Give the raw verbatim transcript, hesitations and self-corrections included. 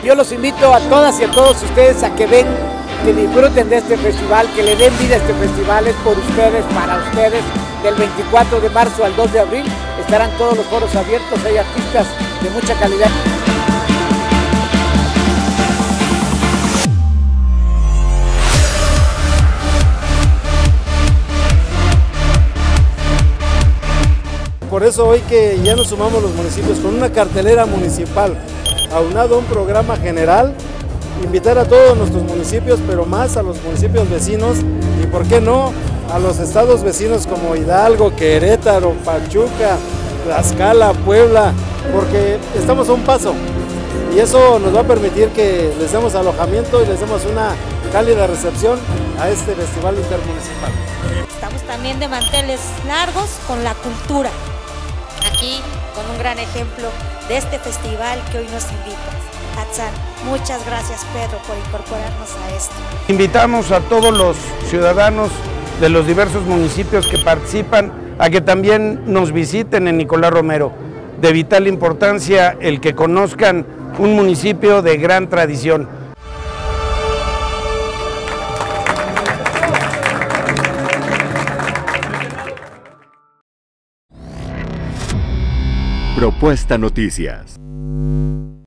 yo los invito a todas y a todos ustedes a que ven, que disfruten de este festival, que le den vida a este festival, es por ustedes, para ustedes. Del veinticuatro de marzo al dos de abril estarán todos los foros abiertos, hay artistas de mucha calidad. Por eso hoy que ya nos sumamos los municipios con una cartelera municipal, aunado a un programa general, invitar a todos nuestros municipios, pero más a los municipios vecinos y por qué no a los estados vecinos como Hidalgo, Querétaro, Pachuca, Tlaxcala, Puebla, porque estamos a un paso y eso nos va a permitir que les demos alojamiento y les demos una cálida recepción a este festival intermunicipal. Estamos también de manteles largos con la cultura, aquí con un gran ejemplo de este festival que hoy nos invita. Atzan, muchas gracias Pedro por incorporarnos a esto. Invitamos a todos los ciudadanos de los diversos municipios que participan a que también nos visiten en Nicolás Romero. De vital importancia el que conozcan un municipio de gran tradición. Propuesta Noticias.